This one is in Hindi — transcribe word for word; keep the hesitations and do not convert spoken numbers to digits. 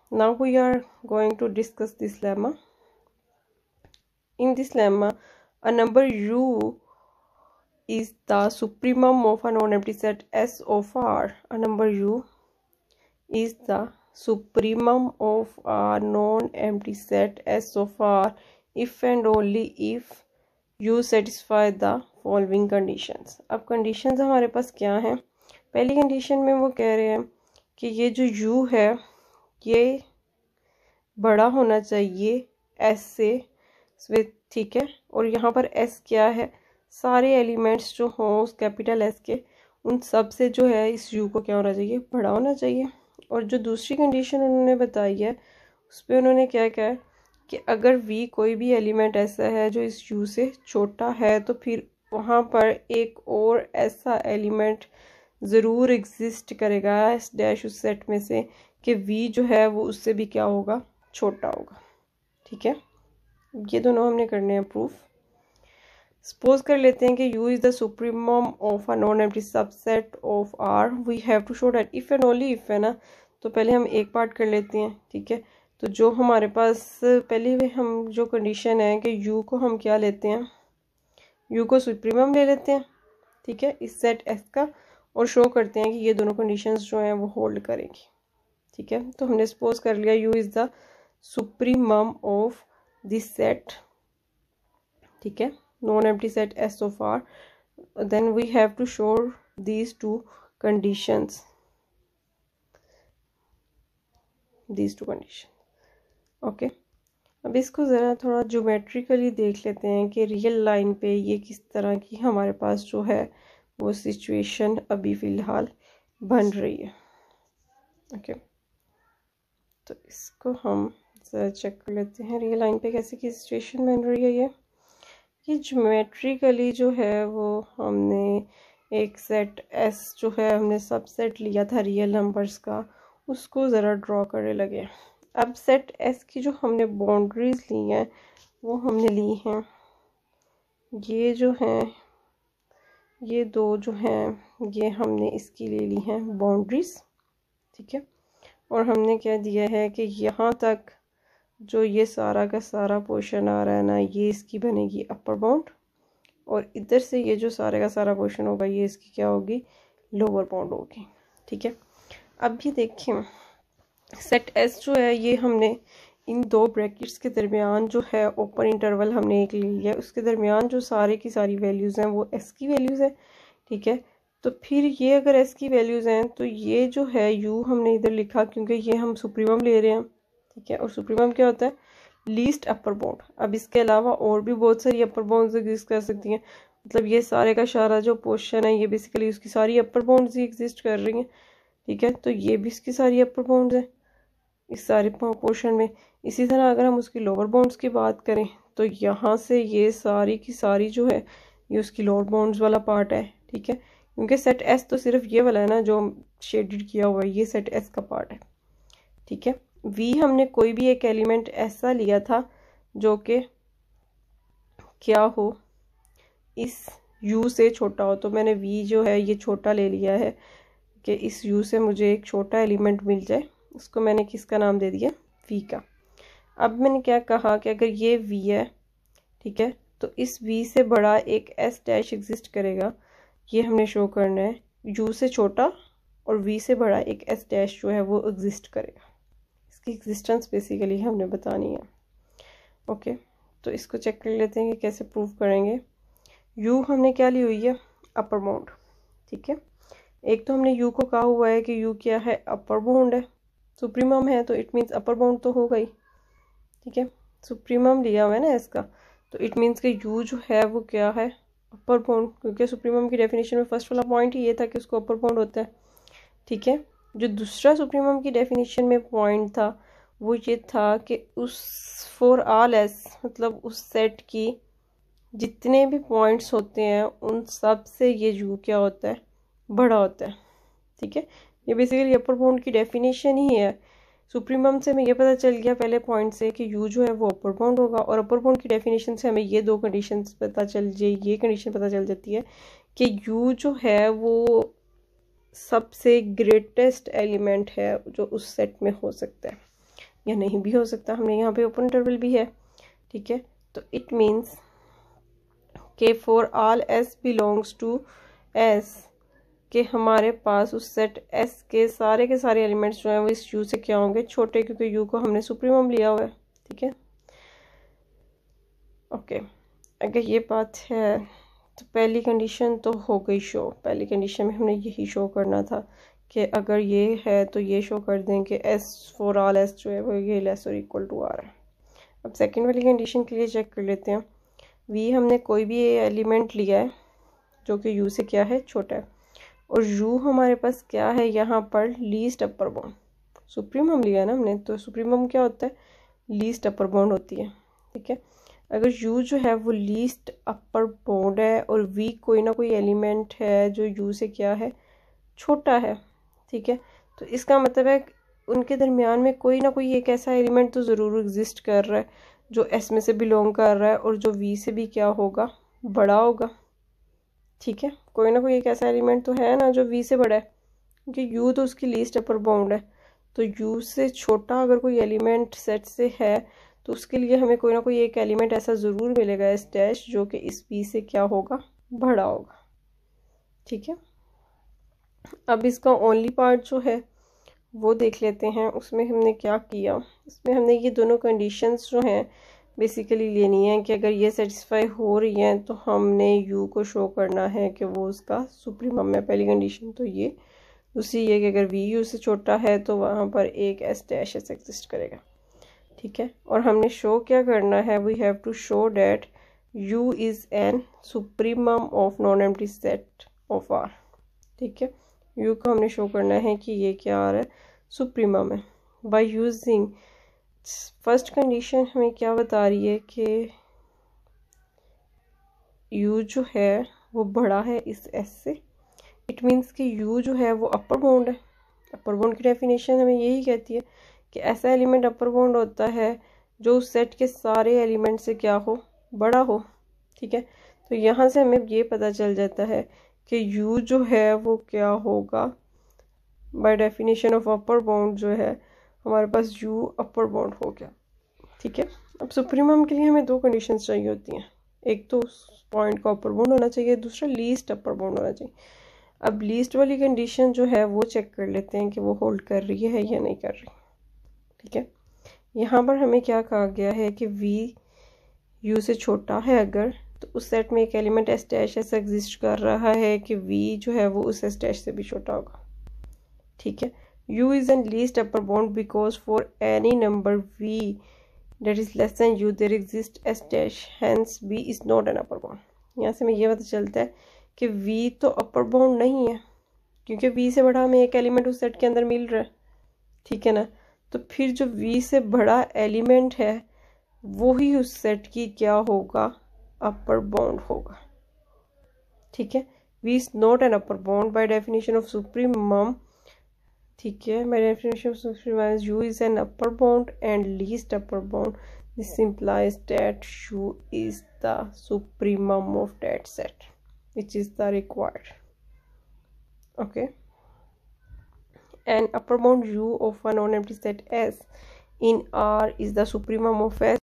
Now we are going to discuss this lemma. In this lemma, a number u is the supremum of a non-empty set S of R. A number u is the supremum of a non-empty set S of R if and only if u satisfy the following conditions. अब conditions हमारे पास क्या हैं? पहली condition में वो कह रहे हैं कि ये जो u है ये बड़ा होना चाहिए s से, ठीक है। और यहाँ पर s क्या है, सारे एलिमेंट्स जो हों उस कैपिटल S के उन सब से जो है इस u को क्या होना चाहिए, बड़ा होना चाहिए। और जो दूसरी कंडीशन उन्होंने बताई है उस पर उन्होंने क्या कहा कि अगर v कोई भी एलिमेंट ऐसा है जो इस u से छोटा है तो फिर वहाँ पर एक और ऐसा एलिमेंट ज़रूर एग्जिस्ट करेगा इस डैश उस सेट में से कि v जो है वो उससे भी क्या होगा, छोटा होगा, ठीक है। ये दोनों हमने करने हैं प्रूफ। सपोज कर लेते हैं कि u is the supremum of a non empty subset of r, we have to show that if and only if, है ना। तो पहले हम एक पार्ट कर लेते हैं, ठीक है। तो जो हमारे पास पहले में हम जो कंडीशन है कि u को हम क्या लेते हैं, u को सुप्रीमम ले लेते हैं, ठीक है, इस सेट s का, और शो करते हैं कि ये दोनों कंडीशंस जो हैं वो होल्ड करेंगी, ठीक है। तो हमने सपोज कर लिया u is the supremum of this set, ठीक है, non empty set S of R. Then we have to show these two conditions, these two conditions, okay. अब इसको ज़रा थोड़ा ज्योमेट्रिकली देख लेते हैं कि रियल लाइन पे ये किस तरह की हमारे पास जो है वो सिचुएशन अभी फ़िलहाल बन रही है, ओके। तो इसको हम ज़रा चेक कर लेते हैं रियल लाइन पे कैसे की सिचुएशन बन रही है। ये ये ज्योमेट्रिकली जो है वो हमने एक सेट S जो है हमने सबसेट लिया था रियल नंबर्स का, उसको ज़रा ड्रॉ करने लगे। अब सेट S की जो हमने बाउंड्रीज ली हैं वो हमने ली हैं, ये जो हैं ये दो जो हैं ये हमने इसकी ले ली हैं बाउंड्रीज, ठीक है। और हमने क्या दिया है कि यहाँ तक जो ये सारा का सारा पोर्शन आ रहा है ना, ये इसकी बनेगी अपर बाउंड, और इधर से ये जो सारे का सारा पोर्शन होगा ये इसकी क्या होगी, लोअर बाउंड होगी, ठीक है। अब ये देखें सेट S जो है ये हमने इन दो ब्रैकेट्स के दरमियान जो है ओपन इंटरवल हमने एक ले लिया, उसके दरमियान जो सारे की सारी वैल्यूज़ हैं वो S की वैल्यूज़ हैं, ठीक है। तो फिर ये अगर S की वैल्यूज़ हैं तो ये जो है u हमने इधर लिखा क्योंकि ये हम सुप्रीमम ले रहे हैं, ठीक है। और सुप्रीमम क्या होता है, लीस्ट अपर बाउंड। अब इसके अलावा और भी बहुत सारी अपर बाउंड्स एग्जिस्ट कर सकती हैं, मतलब ये सारे का सारा जो पोर्शन है ये बेसिकली उसकी सारी अपर बाउंड्स ही एग्जिस्ट कर रही हैं, ठीक है। तो ये भी इसकी सारी अपर बाउंड्स हैं इस सारे पोर्शन में। इसी तरह अगर हम उसकी लोअर बाउंड्स की बात करें तो यहाँ से ये सारी की सारी जो है ये उसकी लोअर बाउंड्स वाला पार्ट है, ठीक है। क्योंकि सेट S तो सिर्फ ये वाला है ना जो शेडेड किया हुआ है, ये सेट S का पार्ट है, ठीक है। V हमने कोई भी एक एलिमेंट ऐसा लिया था जो कि क्या हो, इस U से छोटा हो, तो मैंने V जो है ये छोटा ले लिया है कि इस U से मुझे एक छोटा एलिमेंट मिल जाए, उसको मैंने किसका नाम दे दिया, V का। अब मैंने क्या कहा कि अगर ये V है, ठीक है, तो इस V से बड़ा एक S डैश एग्जिस्ट करेगा, ये हमने शो करना है, U से छोटा और V से बड़ा एक S डैश जो है वो एग्जिस्ट करेगा, इसकी एग्जिस्टेंस बेसिकली हमने बतानी है, ओके। तो इसको चेक कर लेते हैं कि कैसे प्रूव करेंगे। U हमने क्या ली हुई है, अपर बाउंड, ठीक है। एक तो हमने U को कहा हुआ है कि U क्या है, अपर बाउंड है, सुप्रीमम है तो इट मीन्स अपर बाउंड तो होगा ही, ठीक है। सुप्रीमम लिया हुआ है ना इसका, तो इट मीन्स कि U जो है वो क्या है, अपर बाउंड, क्योंकि सुप्रीमम की डेफिनेशन में फर्स्ट वाला पॉइंट ही ये था कि उसको अपर बाउंड होता है, ठीक है। जो दूसरा सुप्रीमम की डेफिनेशन में पॉइंट था वो ये था कि उस फॉर ऑल एस, मतलब उस सेट की जितने भी पॉइंट्स होते हैं उन सब से ये U क्या होता है, बड़ा होता है, ठीक है। ये बेसिकली अपर बाउंड की डेफिनेशन ही है। सुप्रीमम से हमें ये पता चल गया पहले पॉइंट से कि U जो है वो अपर बाउंड होगा, और अपर बाउंड की डेफिनेशन से हमें ये दो कंडीशंस पता चल जाए, ये कंडीशन पता चल जाती है कि U जो है वो सबसे ग्रेटेस्ट एलिमेंट है जो उस सेट में हो सकता है, या नहीं भी हो सकता, हमने यहाँ पे ओपन इंटरवल भी है, ठीक है। तो इट मीन्स के for all S belongs to S, कि हमारे पास उस सेट एस के सारे के सारे एलिमेंट्स जो हैं वो इस यू से क्या होंगे, छोटे, क्योंकि यू को हमने सुप्रीमम लिया हुआ है, ठीक है। ओके, अगर ये बात है तो पहली कंडीशन तो हो गई शो। पहली कंडीशन में हमने यही शो करना था कि अगर ये है तो ये शो कर दें कि एस फॉर ऑल एस जो है वो ये लेस और इक्वल टू आर है। अब सेकंड वाली कंडीशन के लिए चेक कर लेते हैं। वी हमने कोई भी एलिमेंट लिया है जो कि यू से क्या है, छोटा है, और यू हमारे पास क्या है यहाँ पर, लीस्ट अपर बाउंड। सुप्रीमम लिया है ना हमने, तो सुप्रीमम क्या होता है, लीस्ट अपर बाउंड होती है, ठीक है। अगर यू जो है वो लीस्ट अपर बाउंड है और वी कोई ना कोई एलिमेंट है जो यू से क्या है, छोटा है, ठीक है, तो इसका मतलब है उनके दरमियान में कोई ना कोई एक ऐसा एलिमेंट तो ज़रूर एग्जिस्ट कर रहा है जो एस में से बिलोंग कर रहा है और जो वी से भी क्या होगा, बड़ा होगा, ठीक है। कोई ना कोई एक ऐसा एलिमेंट तो है ना जो वी से बड़ा है, क्योंकि यू तो उसकी लीस्ट अपर बाउंड है। तो यू से छोटा अगर कोई एलिमेंट सेट से है तो उसके लिए हमें कोई ना कोई एक एलिमेंट ऐसा ज़रूर मिलेगा इस डैश जो कि इस वी से क्या होगा, बड़ा होगा, ठीक है। अब इसका ओनली पार्ट जो है वो देख लेते हैं। उसमें हमने क्या किया, उसमें हमने ये दोनों कंडीशंस जो हैं बेसिकली लेनी है कि अगर ये सेटिस्फाई हो रही हैं तो हमने यू को शो करना है कि वो उसका सुप्रीमम है। पहली कंडीशन तो ये। दूसरी ये कि अगर वी यू से छोटा है तो वहाँ पर एक एस डैश एस एग्जिस्ट करेगा, ठीक है। और हमने शो क्या करना है, we have to show that u is an supremum of non empty set of R, ठीक है। यू को हमने शो करना है कि ये क्या आ रहा है, सुप्रीमम है। बाय यूजिंग फर्स्ट कंडीशन हमें क्या बता रही है कि यू जो है वो बड़ा है इस एस से। इट मीन्स कि यू जो है वो अपर बाउंड है। अपर बाउंड की डेफिनेशन हमें यही कहती है कि ऐसा एलिमेंट अपर बाउंड होता है जो उस सेट के सारे एलिमेंट से क्या हो, बड़ा हो, ठीक है। तो यहाँ से हमें ये पता चल जाता है कि यू जो है वो क्या होगा, by definition of upper bound जो है हमारे पास यू अपर बाउंड हो गया, ठीक है। अब सुप्रीमम के लिए हमें दो कंडीशंस चाहिए होती हैं, एक तो पॉइंट का अपर बाउंड होना चाहिए, दूसरा लीस्ट अपर बाउंड होना चाहिए। अब लीस्ट वाली कंडीशन जो है वो चेक कर लेते हैं कि वो होल्ड कर रही है या नहीं कर रही, ठीक है। यहाँ पर हमें क्या कहा गया है कि वी यू से छोटा है अगर, तो उस सेट में एक एलिमेंट एस डैश ऐसा एग्जिस्ट कर रहा है कि वी जो है वो उस एस डैश से भी छोटा होगा, ठीक है। U is an least upper bound because for any number v that is less than u there exist S dash, hence v is not an upper bound. यहाँ से हमें ये पता चलता है कि वी तो अपर बाउंड नहीं है, क्योंकि वी से बड़ा हमें एक एलिमेंट उस सेट के अंदर मिल रहा है, ठीक है ना। तो फिर जो वी से बड़ा एलिमेंट है वो ही उस सेट की क्या होगा, अपर बाउंड होगा, ठीक है। V is not an upper bound by definition of supremum, ठीक है। By definition of supremum u is an upper bound and least upper bound, this implies that u is the supremum of that set, which is the required, okay. An upper bound u of a non-empty set S in R is the supremum of S